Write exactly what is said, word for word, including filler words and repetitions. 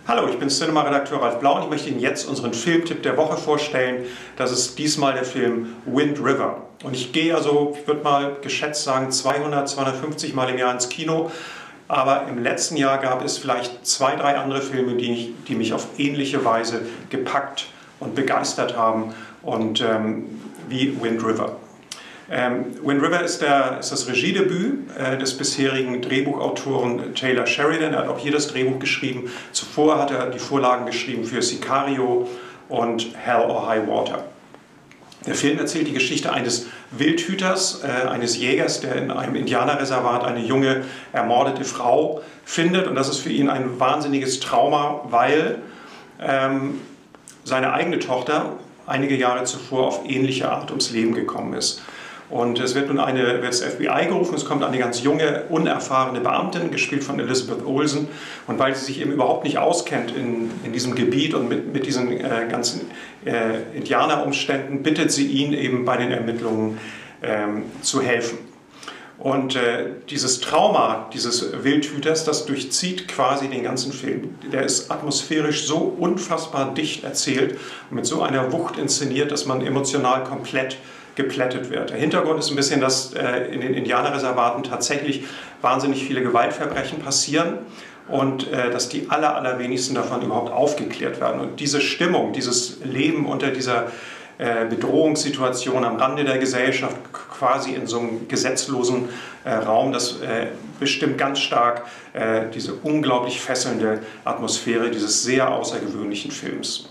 Hallo, ich bin Cinema-Redakteur Ralf Blau und ich möchte Ihnen jetzt unseren Filmtipp der Woche vorstellen. Das ist diesmal der Film Wind River. Und ich gehe also, ich würde mal geschätzt sagen, zweihundert, zweihundertfünfzig Mal im Jahr ins Kino. Aber im letzten Jahr gab es vielleicht zwei, drei andere Filme, die, ich, die mich auf ähnliche Weise gepackt und begeistert haben, und ähm, wie Wind River. Ähm, Wind River ist, der, ist das Regiedebüt äh, des bisherigen Drehbuchautoren Taylor Sheridan. Er hat auch hier das Drehbuch geschrieben. Zuvor hat er die Vorlagen geschrieben für Sicario und Hell or High Water. Der Film erzählt die Geschichte eines Wildhüters, äh, eines Jägers, der in einem Indianerreservat eine junge, ermordete Frau findet. Und das ist für ihn ein wahnsinniges Trauma, weil ähm, seine eigene Tochter einige Jahre zuvor auf ähnliche Art ums Leben gekommen ist. Und es wird nun eine, wird das F B I gerufen, es kommt eine ganz junge, unerfahrene Beamtin, gespielt von Elizabeth Olsen. Und weil sie sich eben überhaupt nicht auskennt in, in diesem Gebiet und mit, mit diesen äh, ganzen äh, Indianerumständen, bittet sie ihn eben bei den Ermittlungen ähm, zu helfen. Und äh, dieses Trauma dieses Wildhüters, das durchzieht quasi den ganzen Film. Der ist atmosphärisch so unfassbar dicht erzählt und mit so einer Wucht inszeniert, dass man emotional komplett geplättet wird. Der Hintergrund ist ein bisschen, dass äh, in den Indianerreservaten tatsächlich wahnsinnig viele Gewaltverbrechen passieren und äh, dass die aller, allerwenigsten davon überhaupt aufgeklärt werden. Und diese Stimmung, dieses Leben unter dieser äh, Bedrohungssituation am Rande der Gesellschaft, quasi in so einem gesetzlosen äh, Raum, das äh, bestimmt ganz stark äh, diese unglaublich fesselnde Atmosphäre dieses sehr außergewöhnlichen Films.